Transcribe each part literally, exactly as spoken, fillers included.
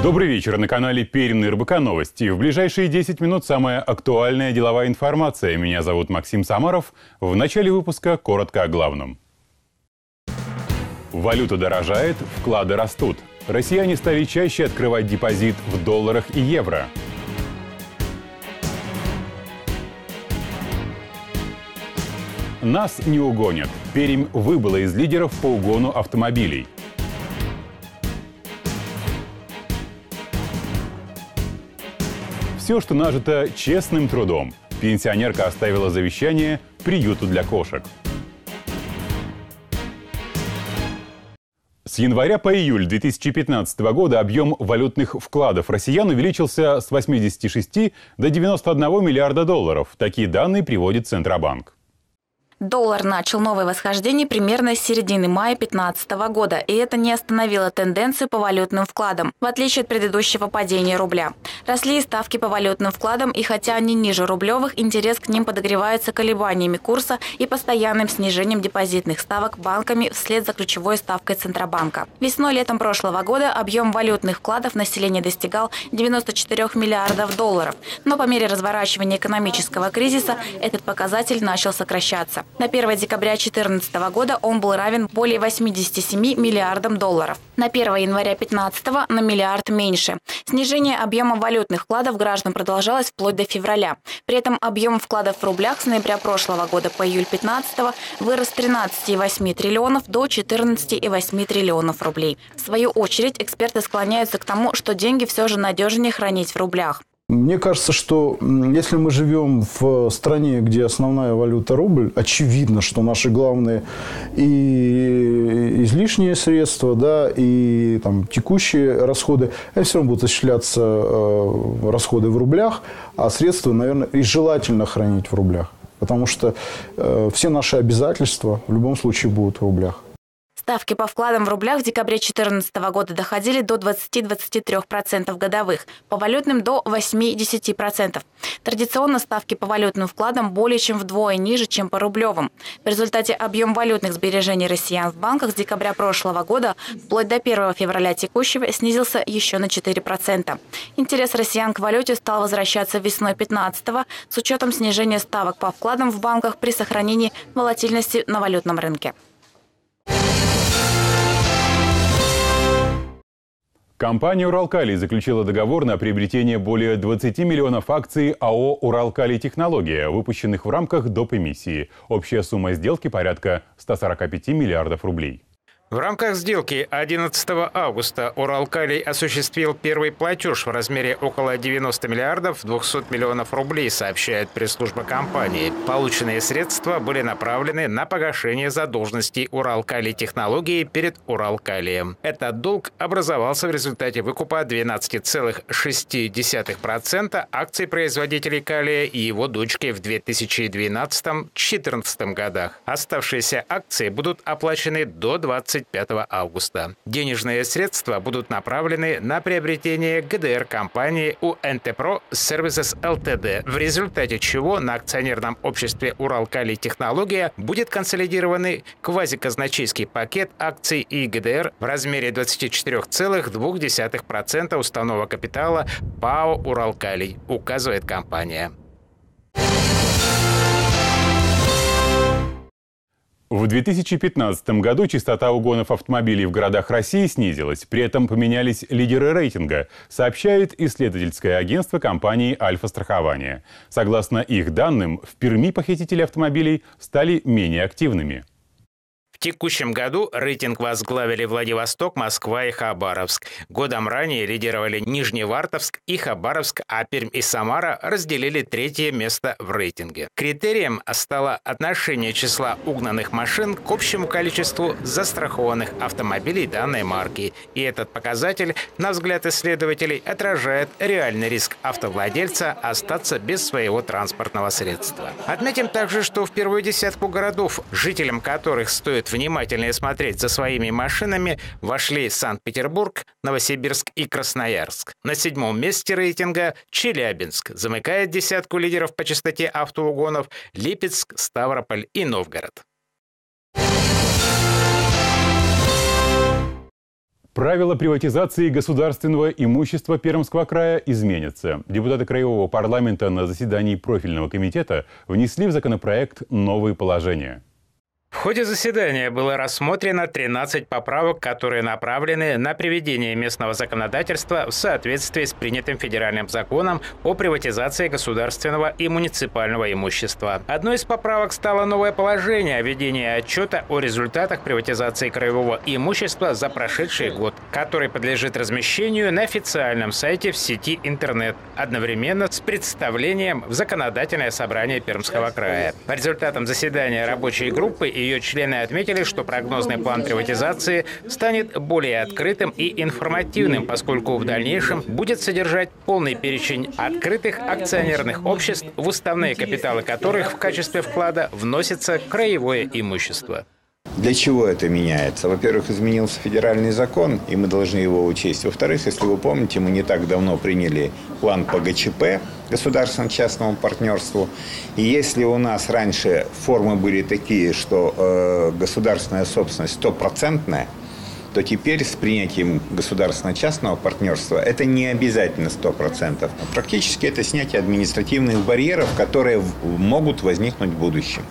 Добрый вечер. На канале Пермь эр бэ ка Новости. В ближайшие десять минут самая актуальная деловая информация. Меня зовут Максим Самаров. В начале выпуска коротко о главном. Валюта дорожает, вклады растут. Россияне стали чаще открывать депозит в долларах и евро. Нас не угонят. Пермь выбыла из лидеров по угону автомобилей. Все, что нажито честным трудом. Пенсионерка оставила завещание приюту для кошек. С января по июль две тысячи пятнадцатого года объем валютных вкладов россиян увеличился с восьмидесяти шести до девяноста одного миллиарда долларов. Такие данные приводит Центробанк. Доллар начал новое восхождение примерно с середины мая две тысячи пятнадцатого года, и это не остановило тенденцию по валютным вкладам, в отличие от предыдущего падения рубля. Росли и ставки по валютным вкладам, и хотя они ниже рублевых, интерес к ним подогревается колебаниями курса и постоянным снижением депозитных ставок банками вслед за ключевой ставкой Центробанка. Весной-летом прошлого года объем валютных вкладов населения достигал девяноста четырёх миллиардов долларов, но по мере разворачивания экономического кризиса этот показатель начал сокращаться. На первое декабря две тысячи четырнадцатого года он был равен более восьмидесяти семи миллиардам долларов. На первое января две тысячи пятнадцатого на миллиард меньше. Снижение объема валютных вкладов граждан продолжалось вплоть до февраля. При этом объем вкладов в рублях с ноября прошлого года по июль две тысячи пятнадцатого вырос с тринадцати и восьми триллионов до четырнадцати и восьми триллионов рублей. В свою очередь, эксперты склоняются к тому, что деньги все же надежнее хранить в рублях. Мне кажется, что если мы живем в стране, где основная валюта рубль, очевидно, что наши главные и излишние средства, да, и там, текущие расходы, они все равно будут осуществляться э, расходы в рублях, а средства, наверное, и желательно хранить в рублях. Потому что э, все наши обязательства в любом случае будут в рублях. Ставки по вкладам в рублях в декабре две тысячи четырнадцатого года доходили до двадцати — двадцати трёх процентов годовых, по валютным – до восьми-десяти процентов. Традиционно ставки по валютным вкладам более чем вдвое ниже, чем по рублевым. В результате объем валютных сбережений россиян в банках с декабря прошлого года вплоть до первого февраля текущего снизился еще на четыре процента. Интерес россиян к валюте стал возвращаться весной две тысячи пятнадцатого с учетом снижения ставок по вкладам в банках при сохранении волатильности на валютном рынке. Компания «Уралкалий» заключила договор на приобретение более двадцати миллионов акций а о «Уралкалий Технология», выпущенных в рамках доп. Эмиссии. Общая сумма сделки порядка ста сорока пяти миллиардов рублей. В рамках сделки одиннадцатого августа «Уралкалий» осуществил первый платеж в размере около девяноста миллиардов двухсот миллионов рублей, сообщает пресс-служба компании. Полученные средства были направлены на погашение задолженностей «Уралкалий Технологии» перед «Уралкалием». Этот долг образовался в результате выкупа двенадцати целых шести десятых процента акций производителей калия и его дочки в две тысячи двенадцатом — две тысячи четырнадцатом годах. Оставшиеся акции будут оплачены до двадцать пятого августа. Денежные средства будут направлены на приобретение гэ дэ эр компании у эн тэ про Services эл тэ дэ, в результате чего на акционерном обществе «Уралкалий Технология» будет консолидированный квазиказначейский пакет акций и гэ дэ эр в размере двадцати четырёх целых двух десятых процента уставного капитала ПАО «Уралкалий», указывает компания. В две тысячи пятнадцатом году частота угонов автомобилей в городах России снизилась. При этом поменялись лидеры рейтинга, сообщает исследовательское агентство компании «Альфа-страхование». Согласно их данным, в Перми похитители автомобилей стали менее активными. В текущем году рейтинг возглавили Владивосток, Москва и Хабаровск. Годом ранее лидировали Нижневартовск и Хабаровск, а Пермь и Самара разделили третье место в рейтинге. Критерием стало отношение числа угнанных машин к общему количеству застрахованных автомобилей данной марки. И этот показатель, на взгляд исследователей, отражает реальный риск автовладельца остаться без своего транспортного средства. Отметим также, что в первую десятку городов, жителям которых стоит внимательнее смотреть за своими машинами, вошли Санкт-Петербург, Новосибирск и Красноярск. На седьмом месте рейтинга Челябинск. Замыкает десятку лидеров по частоте автоугонов Липецк, Ставрополь и Новгород. Правила приватизации государственного имущества Пермского края изменятся. Депутаты Краевого парламента на заседании профильного комитета внесли в законопроект новые положения. В ходе заседания было рассмотрено тринадцать поправок, которые направлены на приведение местного законодательства в соответствии с принятым федеральным законом о приватизации государственного и муниципального имущества. Одной из поправок стало новое положение о введении отчета о результатах приватизации краевого имущества за прошедший год, который подлежит размещению на официальном сайте в сети интернет, одновременно с представлением в законодательное собрание Пермского края. По результатам заседания рабочей группы и ее члены отметили, что прогнозный план приватизации станет более открытым и информативным, поскольку в дальнейшем будет содержать полный перечень открытых акционерных обществ, в уставные капиталы которых в качестве вклада вносится краевое имущество. Для чего это меняется? Во-первых, изменился федеральный закон, и мы должны его учесть. Во-вторых, если вы помните, мы не так давно приняли план по гэ че пэ, государственно-частному партнерству. И если у нас раньше формы были такие, что э, государственная собственность стопроцентная, то теперь с принятием государственно-частного партнерства это не обязательно сто процентов. Практически это снятие административных барьеров, которые могут возникнуть в будущем.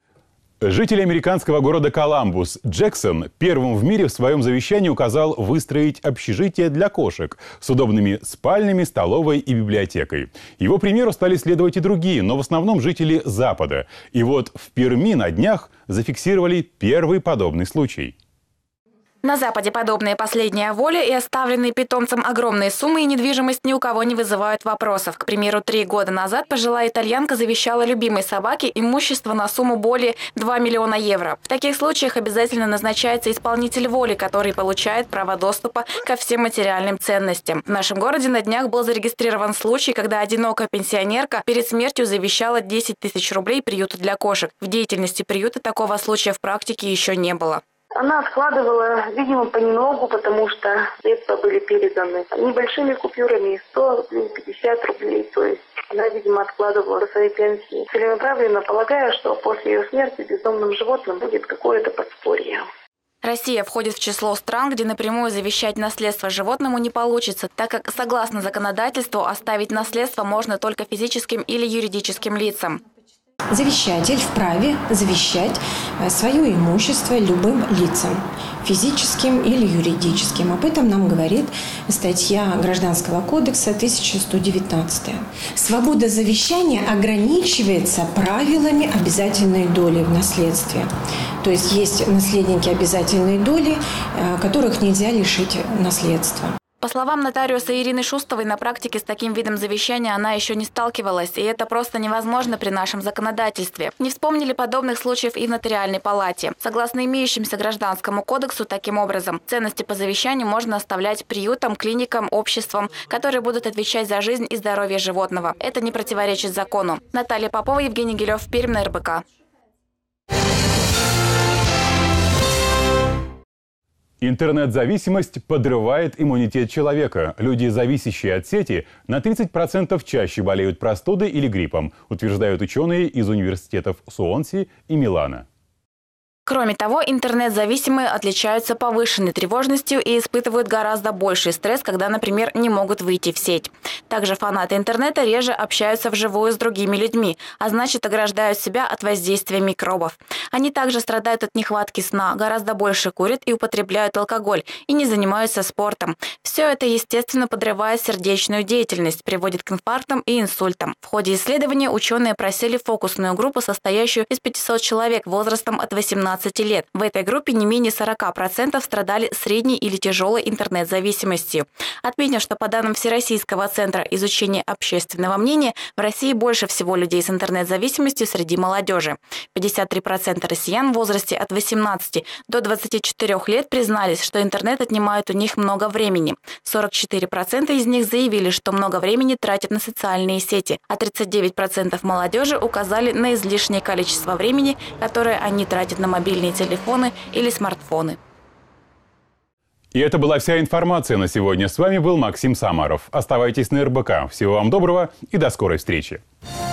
Житель американского города Коламбус Джексон первым в мире в своем завещании указал выстроить общежитие для кошек с удобными спальнями, столовой и библиотекой. Его примеру стали следовать и другие, но в основном жители Запада. И вот в Перми на днях зафиксировали первый подобный случай. На Западе подобные последняя воля и оставленные питомцам огромные суммы и недвижимость ни у кого не вызывают вопросов. К примеру, три года назад пожилая итальянка завещала любимой собаке имущество на сумму более двух миллионов евро. В таких случаях обязательно назначается исполнитель воли, который получает право доступа ко всем материальным ценностям. В нашем городе на днях был зарегистрирован случай, когда одинокая пенсионерка перед смертью завещала десять тысяч рублей приюту для кошек. В деятельности приюта такого случая в практике еще не было. Она откладывала, видимо, понемногу, потому что средства были переданы небольшими купюрами, сто рублей, пятьдесят рублей. То есть она, видимо, откладывала до своей пенсии. Целенаправленно полагая, что после ее смерти бездомным животным будет какое-то подспорье. Россия входит в число стран, где напрямую завещать наследство животному не получится, так как, согласно законодательству, оставить наследство можно только физическим или юридическим лицам. Завещатель вправе завещать свое имущество любым лицам, физическим или юридическим. Об этом нам говорит статья Гражданского кодекса тысяча сто девятнадцать. Свобода завещания ограничивается правилами обязательной доли в наследстве. То есть есть наследники обязательной доли, которых нельзя лишить наследства. По словам нотариуса Ирины Шустовой, на практике с таким видом завещания она еще не сталкивалась, и это просто невозможно при нашем законодательстве. Не вспомнили подобных случаев и в нотариальной палате. Согласно имеющимся Гражданскому кодексу, таким образом, ценности по завещанию можно оставлять приютам, клиникам, обществам, которые будут отвечать за жизнь и здоровье животного. Это не противоречит закону. Наталья Попова, Евгений Гилев, Пермь, на эр бэ ка. Интернет-зависимость подрывает иммунитет человека. Люди, зависящие от сети, на тридцать процентов чаще болеют простудой или гриппом, утверждают ученые из университетов Суонси и Милана. Кроме того, интернет-зависимые отличаются повышенной тревожностью и испытывают гораздо больший стресс, когда, например, не могут выйти в сеть. Также фанаты интернета реже общаются вживую с другими людьми, а значит, ограждают себя от воздействия микробов. Они также страдают от нехватки сна, гораздо больше курят и употребляют алкоголь, и не занимаются спортом. Все это, естественно, подрывает сердечную деятельность, приводит к инфарктам и инсультам. В ходе исследования ученые просили фокусную группу, состоящую из пятисот человек возрастом от восемнадцати лет. В этой группе не менее сорока процентов страдали средней или тяжелой интернет-зависимостью. Отметим, что по данным Всероссийского центра изучения общественного мнения, в России больше всего людей с интернет-зависимостью среди молодежи. пятьдесят три процента россиян в возрасте от восемнадцати до двадцати четырёх лет признались, что интернет отнимает у них много времени. сорок четыре процента из них заявили, что много времени тратят на социальные сети, а тридцать девять процентов молодежи указали на излишнее количество времени, которое они тратят на мобильные телефоны или смартфоны. И это была вся информация на сегодня. С вами был Максим Самаров. Оставайтесь на эр бэ ка. Всего вам доброго и до скорой встречи.